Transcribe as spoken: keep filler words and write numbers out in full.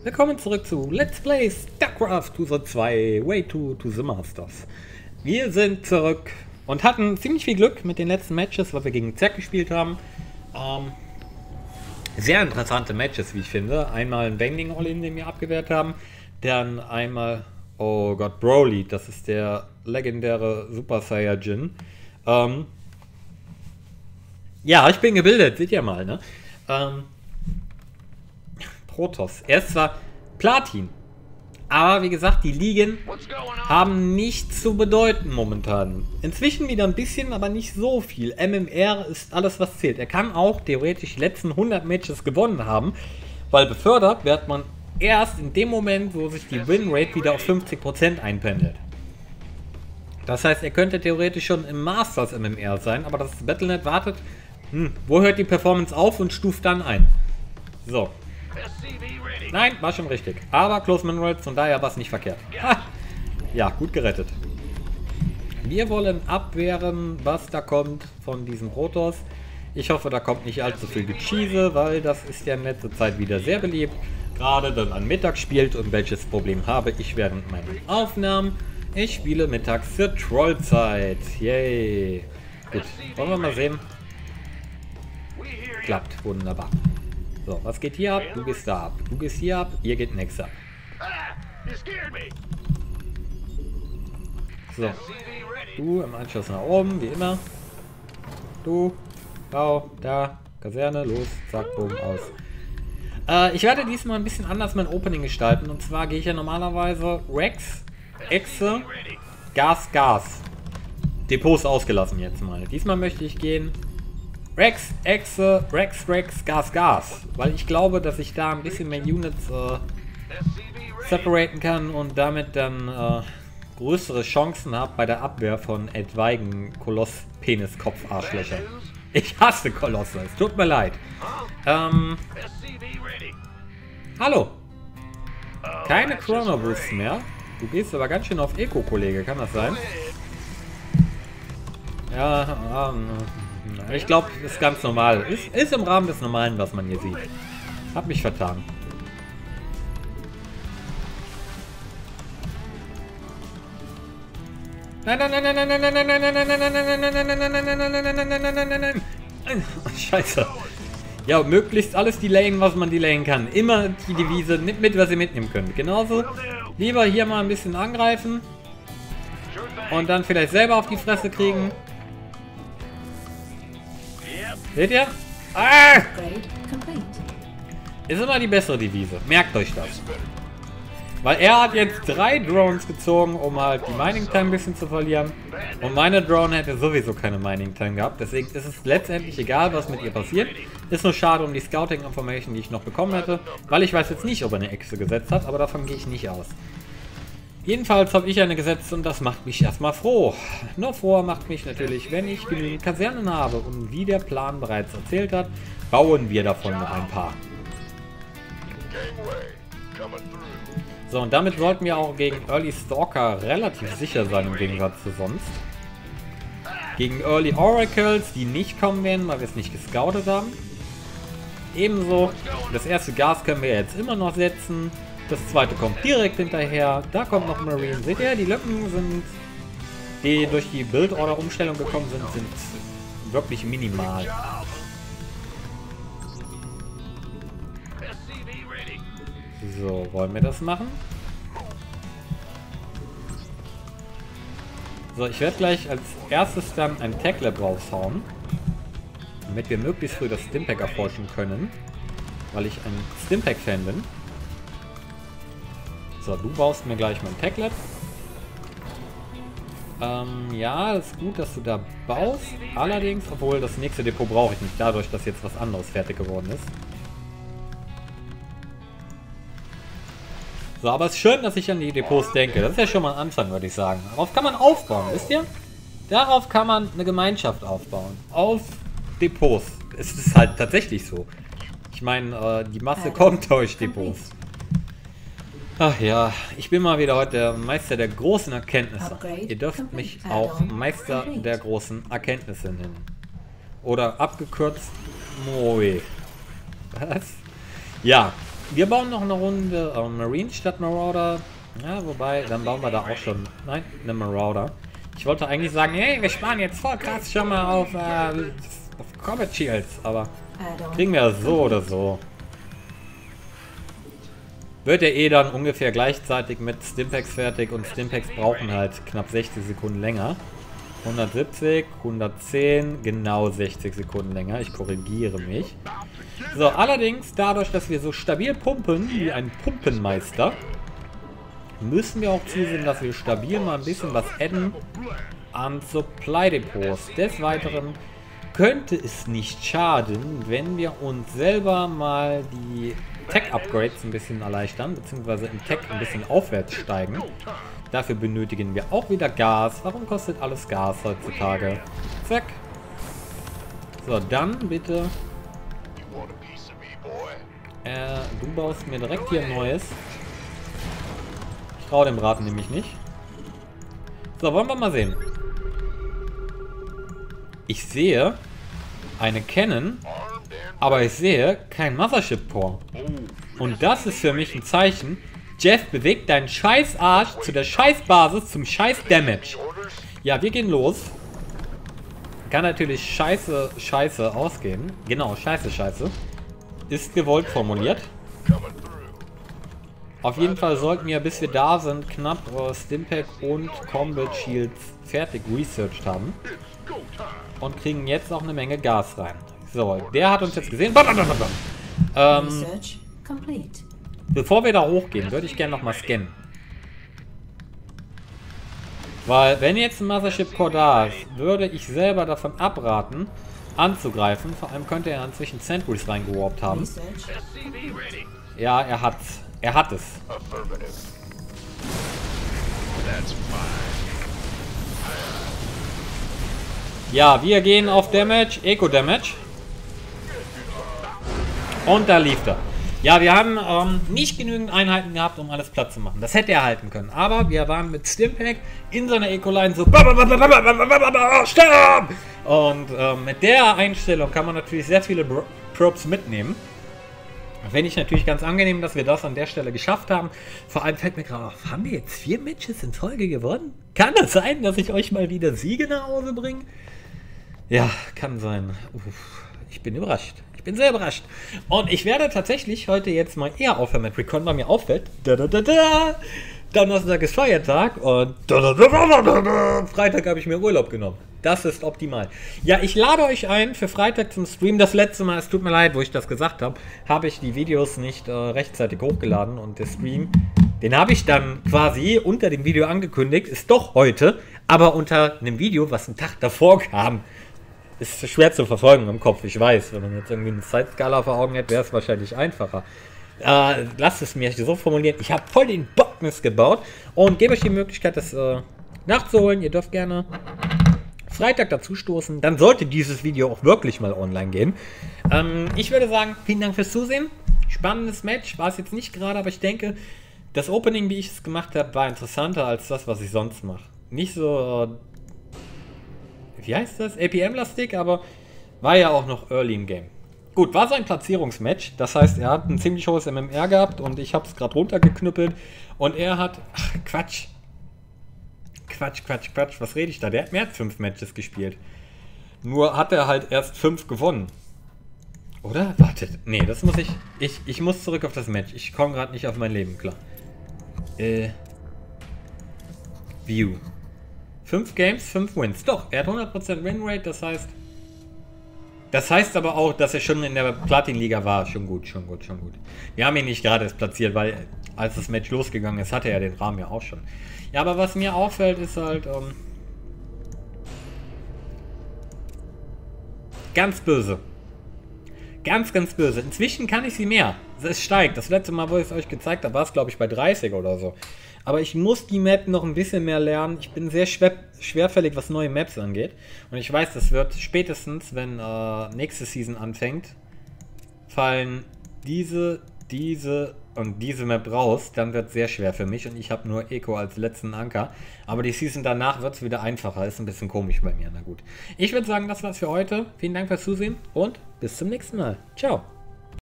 Willkommen zurück zu Let's Play StarCraft zwei Way to, to the Masters. Wir sind zurück und hatten ziemlich viel Glück mit den letzten Matches, was wir gegen Zerg gespielt haben. Ähm, sehr interessante Matches, wie ich finde. Einmal ein Banging All-In, den wir abgewehrt haben. Dann einmal, oh Gott, Broly, das ist der legendäre Super Saiyajin. Ähm, ja, ich bin gebildet, seht ihr mal, ne? Ähm, Protoss. Er ist zwar Platin, aber wie gesagt, die Ligen haben nichts zu bedeuten momentan. Inzwischen wieder ein bisschen, aber nicht so viel. M M R ist alles, was zählt. Er kann auch theoretisch die letzten hundert Matches gewonnen haben, weil befördert wird man erst in dem Moment, wo sich die Winrate wieder auf fünfzig Prozent einpendelt. Das heißt, er könnte theoretisch schon im Masters M M R sein, aber das Battle Punkt net wartet, hm, wo hört die Performance auf und stuft dann ein. So. Nein, war schon richtig. Aber Close Minerals, von daher war es nicht verkehrt. Ha! Ja, gut gerettet. Wir wollen abwehren, was da kommt von diesem Protoss. Ich hoffe, da kommt nicht allzu viel Gecheese, weil das ist ja in letzter Zeit wieder sehr beliebt. Gerade dann an Mittag spielt und welches Problem habe ich während meinen Aufnahmen. Ich spiele mittags zur Trollzeit. Yay. Gut, wollen wir mal sehen. Klappt, wunderbar. So, was geht hier ab? Du gehst da ab. Du gehst hier ab, ihr geht next ab. So. Du im Anschluss nach oben, wie immer. Du. Bau, da. Kaserne, los. Zack, boom, aus. Äh, ich werde diesmal ein bisschen anders mein Opening gestalten. Und zwar gehe ich ja normalerweise Rex, Echse, Gas, Gas. Depots ausgelassen jetzt mal. Diesmal möchte ich gehen Rex, Echse, Rex, Rex, Gas, Gas. Weil ich glaube, dass ich da ein bisschen mehr Units äh, separaten kann und damit dann äh, größere Chancen habe bei der Abwehr von etwaigen Koloss-Penis-Kopf-Arschlöcher. Ich hasse Kolosse, es tut mir leid. Ähm, hallo. Keine Chrono Boosts mehr. Du gehst aber ganz schön auf Eco, Kollege, kann das sein? Ja, ähm, ich glaube, das ist ganz normal. Ist, ist im Rahmen des Normalen, was man hier sieht. Hab mich vertan. Nein, nein, nein, nein, nein, nein, nein, nein, nein, nein, nein, nein, nein, nein, nein, nein, nein, scheiße. Ja, möglichst alles delayen, was man delayen kann. Immer die Devise, nimmt mit, was ihr mitnehmen könnt. Genauso, lieber hier mal ein bisschen angreifen. Und dann vielleicht selber auf die Fresse kriegen. Seht ihr? Ah! Ist immer die bessere Devise. Merkt euch das. Weil er hat jetzt drei Drones gezogen, um halt die Mining Time ein bisschen zu verlieren. Und meine Drone hätte sowieso keine Mining Time gehabt. Deswegen ist es letztendlich egal, was mit ihr passiert. Ist nur schade um die Scouting Information, die ich noch bekommen hätte. Weil ich weiß jetzt nicht, ob er eine Echse gesetzt hat, aber davon gehe ich nicht aus. Jedenfalls habe ich eine gesetzt und das macht mich erstmal froh. Noch froher macht mich natürlich, wenn ich genügend Kasernen habe. Und wie der Plan bereits erzählt hat, bauen wir davon noch ein paar. So, und damit sollten wir auch gegen Early Stalker relativ sicher sein, im Gegensatz zu sonst. Gegen Early Oracles, die nicht kommen werden, weil wir es nicht gescoutet haben. Ebenso, das erste Gas können wir jetzt immer noch setzen. Das zweite kommt direkt hinterher. Da kommt noch Marine. Seht ihr, die Lücken sind, die durch die Build-Order-Umstellung gekommen sind, sind wirklich minimal. So, wollen wir das machen? So, ich werde gleich als erstes dann ein Tech Lab raushauen, damit wir möglichst früh das Stimpack erforschen können, weil ich ein Stimpack-Fan bin. So, du baust mir gleich mein Tech Lab. Ähm, ja, ist gut, dass du da baust. Allerdings, obwohl das nächste Depot brauche ich nicht, dadurch, dass jetzt was anderes fertig geworden ist. So, aber es ist schön, dass ich an die Depots denke. Das ist ja schon mal ein Anfang, würde ich sagen. Darauf kann man aufbauen, wisst ihr? Darauf kann man eine Gemeinschaft aufbauen. Auf Depots. Es ist halt tatsächlich so. Ich meine, äh, die Masse kommt durch Depots. Ach ja, ich bin mal wieder heute der Meister der großen Erkenntnisse. Ihr dürft mich auch Meister der großen Erkenntnisse nennen. Oder abgekürzt Moe. Was? Ja, Wir bauen noch eine Runde äh, Marine statt Marauder. Ja, wobei, dann bauen wir da auch schon. Nein, eine Marauder. Ich wollte eigentlich sagen, hey, wir sparen jetzt voll krass schon mal auf, äh, auf Combat Shields, aber kriegen wir so oder so. Wird ja eh dann ungefähr gleichzeitig mit Stimpaks fertig und Stimpaks brauchen halt knapp sechzig Sekunden länger. hundertsiebzig, hundertzehn, genau sechzig Sekunden länger. Ich korrigiere mich. So, allerdings, dadurch, dass wir so stabil pumpen, wie ein Pumpenmeister, müssen wir auch zusehen, dass wir stabil mal ein bisschen was adden an Supply Depots. Des Weiteren könnte es nicht schaden, wenn wir uns selber mal die Tech-Upgrades ein bisschen erleichtern, beziehungsweise im Tech ein bisschen aufwärts steigen. Dafür benötigen wir auch wieder Gas. Warum kostet alles Gas heutzutage? Zack. So, dann bitte. Äh, du baust mir direkt hier ein neues. Ich traue dem Braten nämlich nicht. So, wollen wir mal sehen. Ich sehe eine Cannon, aber ich sehe kein Mothership Core. Und das ist für mich ein Zeichen. Jeff, bewegt deinen scheiß Arsch zu der scheiß Basis zum scheiß Damage. Ja, wir gehen los. Kann natürlich scheiße, scheiße ausgehen. Genau, scheiße, scheiße. Ist gewollt formuliert. Auf jeden Fall sollten wir, bis wir da sind, knapp äh, Stimpak und Combat Shields fertig researched haben. Und kriegen jetzt auch eine Menge Gas rein. So, der hat uns jetzt gesehen. Ähm, bevor wir da hochgehen, würde ich gerne nochmal scannen. Weil, wenn jetzt ein Mothership Core da ist, würde ich selber davon abraten, anzugreifen. Vor allem könnte er inzwischen Sentries reingewarpt haben. Ja, er hat's. Er hat es. Ja, wir gehen auf Damage, Eco-Damage. Und da lief er. Ja, wir haben ähm, nicht genügend Einheiten gehabt, um alles platt zu machen. Das hätte er halten können. Aber wir waren mit Stimpak in seiner Eco-Line so... Stopp! Und ähm, mit der Einstellung kann man natürlich sehr viele Probes mitnehmen. Finde ich natürlich ganz angenehm, dass wir das an der Stelle geschafft haben. Vor allem fällt mir gerade auf, haben wir jetzt vier Matches in Folge gewonnen? Kann es sein, dass ich euch mal wieder Siege nach Hause bringe? Ja, kann sein. Uff, ich bin überrascht. Ich bin sehr überrascht. Und ich werde tatsächlich heute jetzt mal eher aufhören mit Recon, weil mir auffällt. Da, da, da, da. Donnerstag ist Feiertag und da, da, da, da, da, da. Freitag habe ich mir Urlaub genommen. Das ist optimal. Ja, ich lade euch ein für Freitag zum Stream. Das letzte Mal, es tut mir leid, wo ich das gesagt habe, habe ich die Videos nicht äh, rechtzeitig hochgeladen. Und der Stream, den habe ich dann quasi unter dem Video angekündigt. Ist doch heute, aber unter einem Video, was einen Tag davor kam. Ist schwer zu verfolgen im Kopf, ich weiß. Wenn man jetzt irgendwie eine Zeitskala vor Augen hätte, wäre es wahrscheinlich einfacher. Äh, lasst es mir so formulieren. Ich habe voll den Bockmist gebaut und gebe euch die Möglichkeit, das äh, nachzuholen. Ihr dürft gerne Freitag dazu stoßen. Dann sollte dieses Video auch wirklich mal online gehen. Ähm, ich würde sagen, vielen Dank fürs Zusehen. Spannendes Match. War es jetzt nicht gerade, aber ich denke, das Opening, wie ich es gemacht habe, war interessanter als das, was ich sonst mache. Nicht so... Äh, wie heißt das? A P M-lastig, aber war ja auch noch early im Game. Gut, war sein Platzierungsmatch. Das heißt, er hat ein ziemlich hohes M M R gehabt und ich habe es gerade runtergeknüppelt. Und er hat... Ach, Quatsch. Quatsch, Quatsch, Quatsch. Was rede ich da? Der hat mehr als fünf Matches gespielt. Nur hat er halt erst fünf gewonnen. Oder? Wartet. Nee, das muss ich... Ich, ich muss zurück auf das Match. Ich komme gerade nicht auf mein Leben klar. Äh... View. fünf Games, fünf Wins. Doch, er hat hundert Prozent Winrate, das heißt... Das heißt aber auch, dass er schon in der Platin-Liga war. Schon gut, schon gut, schon gut. Wir haben ihn nicht gerade erst platziert, weil als das Match losgegangen ist, hatte er den Rahmen ja auch schon. Ja, aber was mir auffällt, ist halt... Ähm, ganz böse. Ganz, ganz böse. Inzwischen kann ich sie mehr. Es steigt. Das letzte Mal, wo ich es euch gezeigt habe, war es, glaube ich, bei dreißig oder so. Aber ich muss die Map noch ein bisschen mehr lernen. Ich bin sehr schwer, schwerfällig, was neue Maps angeht. Und ich weiß, das wird spätestens, wenn äh, nächste Season anfängt, fallen diese, diese und diese Map raus. Dann wird es sehr schwer für mich. Und ich habe nur Eco als letzten Anker. Aber die Season danach wird es wieder einfacher. Ist ein bisschen komisch bei mir. Na gut. Ich würde sagen, das war's für heute. Vielen Dank fürs Zusehen und bis zum nächsten Mal. Ciao.